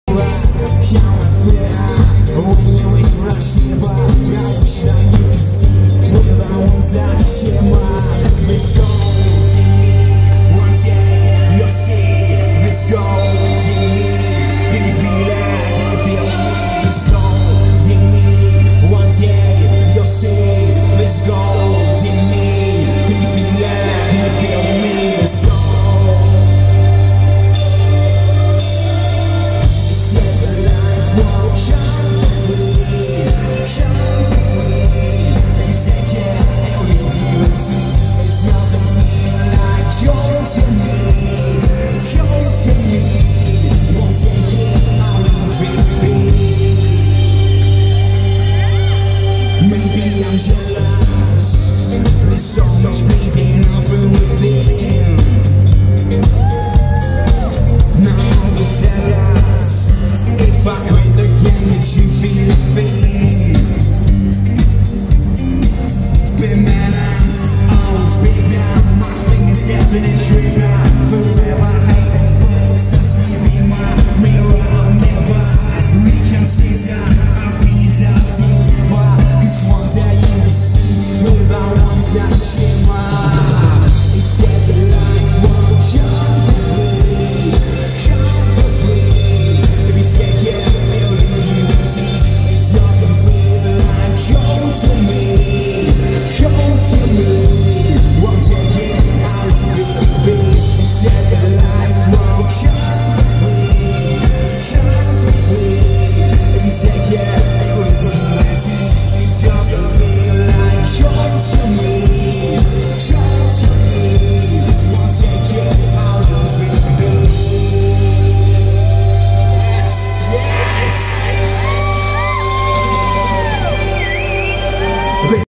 Maybe I'm jealous. There's so much bleeding out from within. Now I will tell us, if I quit the game, would you feel a feeling? But man, I'm always big now. My fingers getting a trigger. Forever hating folks, that's me in my mirror. I'll never reconsider. I feel it's out to never. One day you will see without arms that shimmer. He said the life won't come for free, come for free. If you say yeah, it'll leave you empty. It doesn't feel like come to me, come to me. One day yeah, I'll leave it be. He said the life won't come for free, come for free. If you say yeah, it'll leave you empty. Doesn't feel like come to me, come to me. One day, yeah, I'll love it, baby. Yes, yes.